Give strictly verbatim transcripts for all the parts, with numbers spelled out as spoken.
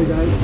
Sorry, guys.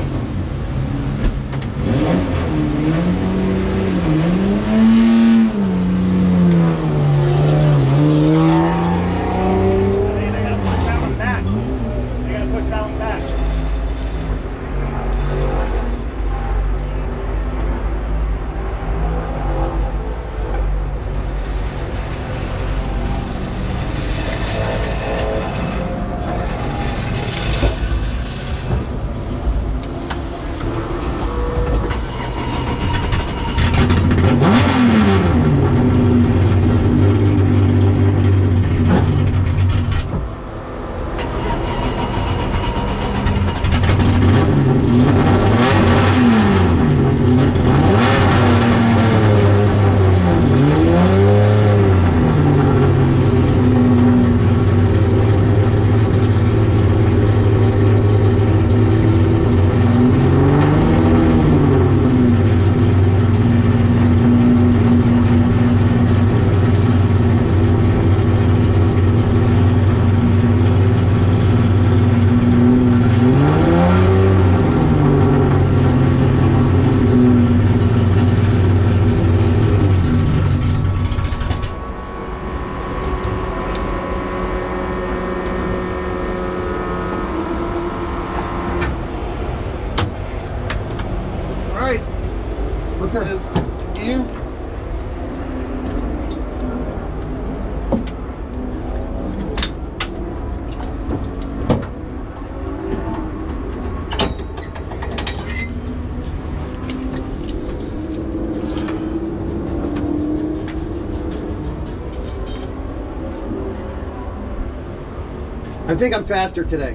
I think I'm faster today.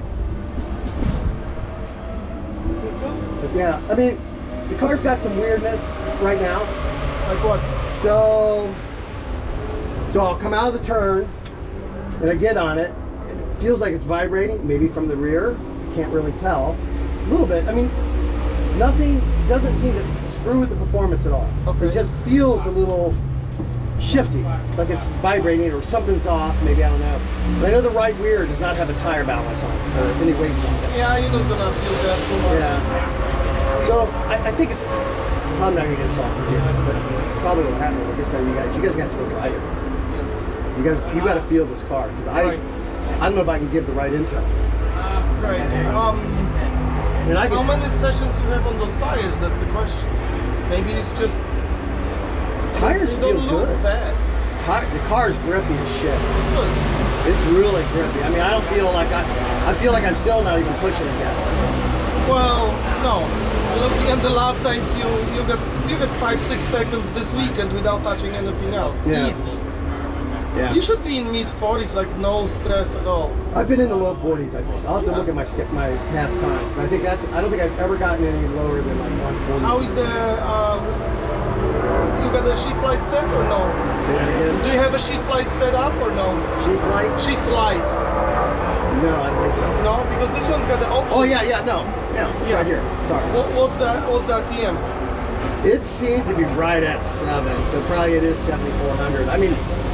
Yeah, I mean, the car's got some weirdness right now. Like what? So, so I'll come out of the turn, and I get on it, and it feels like it's vibrating, maybe from the rear. I can't really tell. A little bit. I mean, nothing doesn't seem to screw with the performance at all. Okay. It just feels a little shifty, like it's vibrating or something's off, maybe, I don't know. But I know the right rear does not have a tire balance on it, or any weights on it. Yeah, you're not gonna feel that too much. Yeah. So I, I think it's probably not gonna get solved for here, but probably will happen with this time. You guys, you guys got to go drive it. Yeah. You guys, you got to feel this car because I, right. I don't know if I can give the right intel. Right. Um. And I how can, many sessions you have on those tires? That's the question. Maybe it's just. Tires they feel don't look good. Bad. Tire, the car's grippy as shit. Good. It's really grippy. I mean, I don't feel like I, I feel like I'm still not even pushing it yet. Well, no. Looking at the lap times, you you got you got five six seconds this weekend without touching anything else. Yeah. Easy. Yeah. You should be in mid forties, like no stress at all. I've been in the low forties, I think. I'll have to yeah. look at my my past times, but I think that's. I don't think I've ever gotten any lower than like one forty. How is the? Um, you got a shift light set or no? Say that again. Do you have a shift light set up or no? Shift light? Shift light. No, I don't think so. No, because this one's got the option. Oh yeah, yeah, no, yeah, it's yeah. right here. Sorry. What, what's that? What's the R P M? It seems to be right at seven, so probably it is seventy-four hundred. I mean,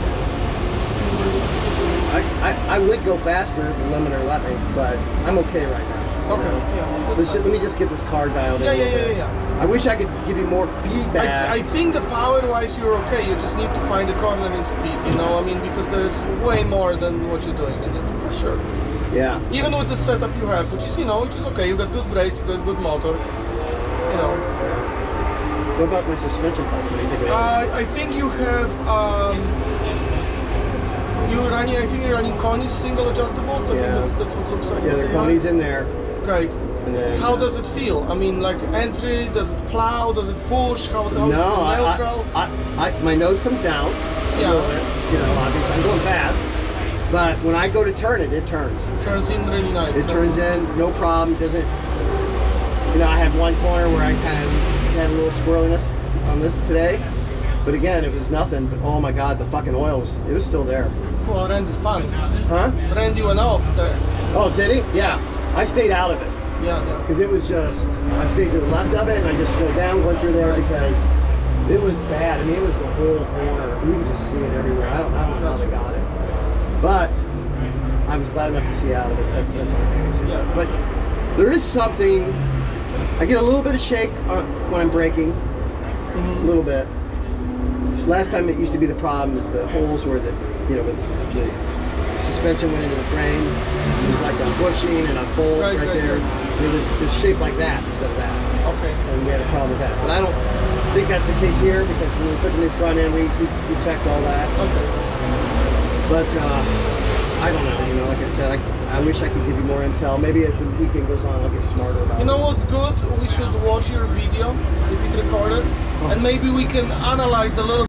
I, I I would go faster if the limiter let me, but I'm okay right now. Okay. You know? Yeah. Let's, let me just get this car dialed yeah, in. Yeah, yeah, yeah, yeah. I wish I could give you more feedback. I, I think the power-wise you're okay. You just need to find the cornering speed. You know, I mean, because there's way more than what you're doing, for sure. Yeah. Even with the setup you have, which is, you know, which is okay. You got good brakes, you got good motor. You know. Yeah. What about my suspension pumps? What do you think of uh, I think you have. Um, you're running. I think you're running Koni's single adjustables. I yeah. think that's, that's what it looks like. Yeah, there are Koni's in there. Right. And then, how does it feel? I mean, like entry, does it plow, does it push, how, how no, is it neutral? I, I, I, my nose comes down yeah. a little bit, you know, obviously I'm going fast, but when I go to turn it, it turns. Turns in really nice. It so. turns in, no problem, doesn't, you know, I had one corner where I kind of had a little squirreliness on this today, but again, it was nothing, but oh my God, the fucking oil was, it was still there. Well, Randy's fine. Huh? Randy went off there. Oh, did he? Yeah, I stayed out of it. Yeah, yeah. Because it was just, I stayed to the left of it and I just slowed down, went through there because it was bad. I mean, it was the whole corner. You could just see it everywhere. I don't, I don't know how they got it. But I was glad enough to see out of it. That's, that's the only thing I can say. Yeah. But there is something I get a little bit of shake uh, when I'm braking, Mhm. a little bit. Last time it used to be the problem is the holes where the, you know, with the, the suspension went into the frame. It was like a bushing and a bolt Right, right, right, there. right. It was, it was shaped like that instead of that. Okay. And we had a problem with that. But I don't think that's the case here because when we put the new front end, we, we, we checked all that. Okay. But uh, I don't know, you know, like I said, I, I wish I could give you more intel. Maybe as the weekend goes on, I'll get smarter about it. You know what's good? We should watch your video if it recorded, and maybe we can analyze a little